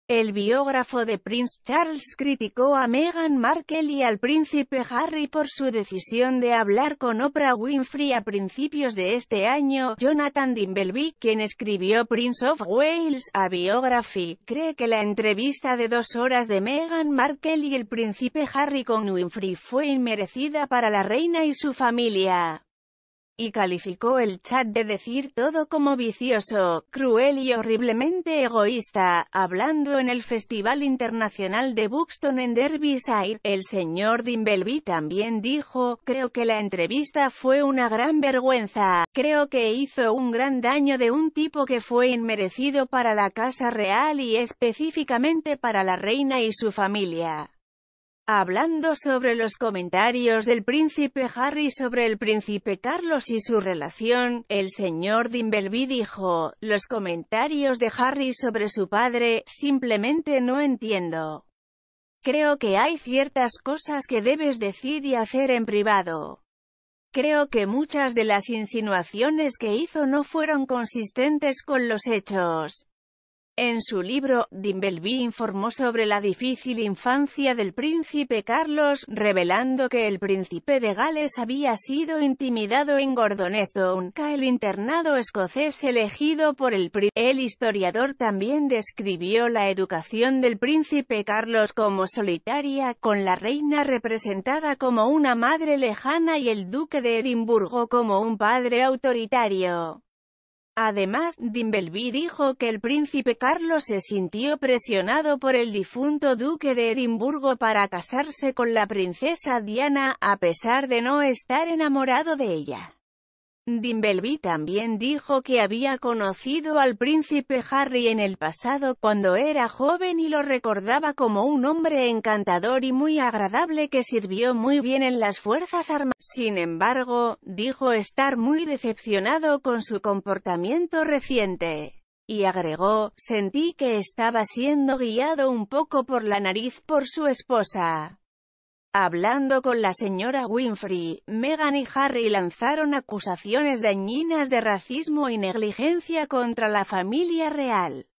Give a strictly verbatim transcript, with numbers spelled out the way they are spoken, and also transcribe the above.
El biógrafo de Prince Charles criticó a Meghan Markle y al príncipe Harry por su decisión de hablar con Oprah Winfrey a principios de este año. Jonathan Dimbleby, quien escribió Prince of Wales: A Biography, cree que la entrevista de dos horas de Meghan Markle y el príncipe Harry con Winfrey fue inmerecida para la reina y su familia, y calificó el chat de decir todo como vicioso, cruel y horriblemente egoísta. Hablando en el Festival Internacional de Buxton en Derbyshire, el señor Dimbleby también dijo: creo que la entrevista fue una gran vergüenza, creo que hizo un gran daño de un tipo que fue inmerecido para la Casa Real y específicamente para la reina y su familia. Hablando sobre los comentarios del príncipe Harry sobre el príncipe Carlos y su relación, el señor Dimbleby dijo: los comentarios de Harry sobre su padre, simplemente no entiendo. Creo que hay ciertas cosas que debes decir y hacer en privado. Creo que muchas de las insinuaciones que hizo no fueron consistentes con los hechos. En su libro, Dimbleby informó sobre la difícil infancia del príncipe Carlos, revelando que el príncipe de Gales había sido intimidado en Gordonstoun, el internado escocés elegido por el príncipe. El historiador también describió la educación del príncipe Carlos como solitaria, con la reina representada como una madre lejana y el duque de Edimburgo como un padre autoritario. Además, Dimbleby dijo que el príncipe Carlos se sintió presionado por el difunto duque de Edimburgo para casarse con la princesa Diana, a pesar de no estar enamorado de ella. Dimbleby también dijo que había conocido al príncipe Harry en el pasado, cuando era joven, y lo recordaba como un hombre encantador y muy agradable que sirvió muy bien en las Fuerzas Armadas. Sin embargo, dijo estar muy decepcionado con su comportamiento reciente. Y agregó: sentí que estaba siendo guiado un poco por la nariz por su esposa. Hablando con la señora Winfrey, Meghan y Harry lanzaron acusaciones dañinas de racismo y negligencia contra la familia real.